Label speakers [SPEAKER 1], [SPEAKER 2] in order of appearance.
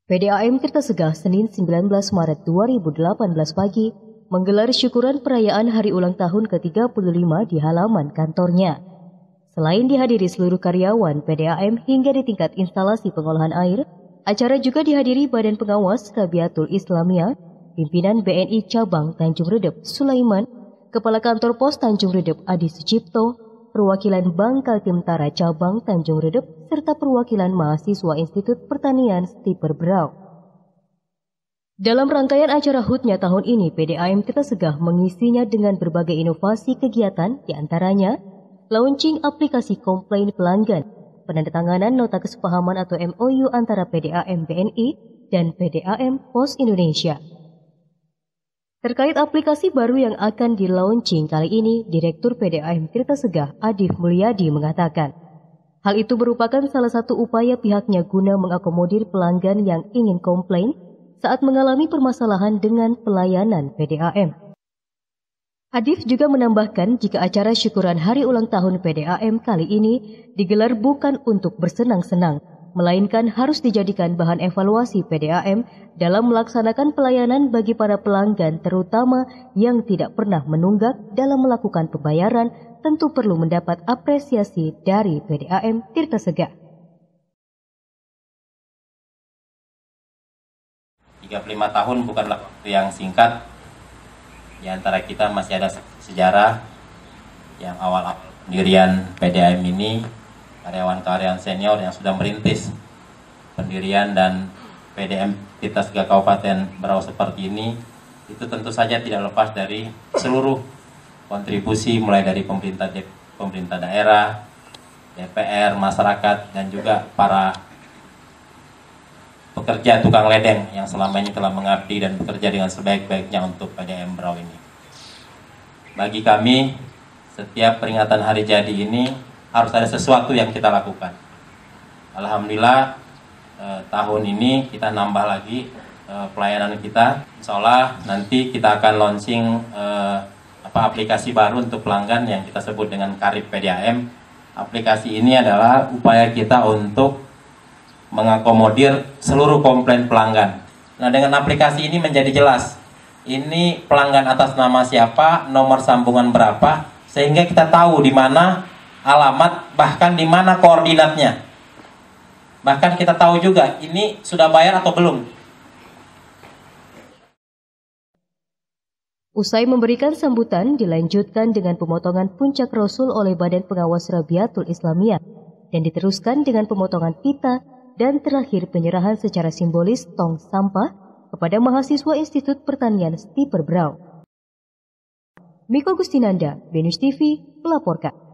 [SPEAKER 1] PDAM Tirtasegah Senin 19 Maret 2018 pagi menggelar syukuran perayaan hari ulang tahun ke-35 di halaman kantornya. Selain dihadiri seluruh karyawan PDAM hingga di tingkat instalasi pengolahan air, acara juga dihadiri Badan Pengawas Rabiatul Islamiyah, pimpinan BNI Cabang Tanjung Redep Sulaiman, Kepala Kantor Pos Tanjung Redep Adi Sucipto, perwakilan Bank Kaltimtara Cabang Tanjung Redep, serta perwakilan mahasiswa Institut Pertanian Stiper Brau. Dalam rangkaian acara HUT-nya tahun ini, PDAM Tirtasegah mengisinya dengan berbagai inovasi kegiatan, diantaranya launching aplikasi komplain pelanggan, penandatanganan nota kesepahaman atau MOU antara PDAM BNI dan PDAM Pos Indonesia. Terkait aplikasi baru yang akan di-launching kali ini, Direktur PDAM Tirtasegah Adif Mulyadi mengatakan, hal itu merupakan salah satu upaya pihaknya guna mengakomodir pelanggan yang ingin komplain saat mengalami permasalahan dengan pelayanan PDAM. Adif juga menambahkan jika acara syukuran hari ulang tahun PDAM kali ini digelar bukan untuk bersenang-senang, melainkan harus dijadikan bahan evaluasi PDAM dalam melaksanakan pelayanan bagi para pelanggan, terutama yang tidak pernah menunggak dalam melakukan pembayaran, tentu perlu mendapat apresiasi dari PDAM Tirtasegah.
[SPEAKER 2] 35 tahun bukanlah waktu yang singkat. Di antara kita masih ada sejarah yang awal pendirian PDAM ini, karyawan-karyawan senior yang sudah merintis pendirian dan PDAM Tirtasegah Kabupaten Berau seperti ini, itu tentu saja tidak lepas dari seluruh kontribusi mulai dari pemerintah daerah, DPR, masyarakat, dan juga para pekerja tukang ledeng yang selama ini telah mengabdi dan bekerja dengan sebaik-baiknya untuk PDAM Berau ini. Bagi kami, setiap peringatan hari jadi ini harus ada sesuatu yang kita lakukan. Alhamdulillah, tahun ini kita nambah lagi pelayanan kita. Insya Allah nanti kita akan launching aplikasi baru untuk pelanggan yang kita sebut dengan Karib PDAM. Aplikasi ini adalah upaya kita untuk mengakomodir seluruh komplain pelanggan. Nah, dengan aplikasi ini menjadi jelas, ini pelanggan atas nama siapa, nomor sambungan berapa, sehingga kita tahu di mana alamat, bahkan di mana koordinatnya. Bahkan kita tahu juga ini sudah bayar atau belum.
[SPEAKER 1] Usai memberikan sambutan, dilanjutkan dengan pemotongan puncak Rasul oleh Badan Pengawas Rabiatul Islamiyah dan diteruskan dengan pemotongan pita dan terakhir penyerahan secara simbolis tong sampah kepada mahasiswa Institut Pertanian Stiper Brau. Miko Gustinanda, BNews TV, melaporkan.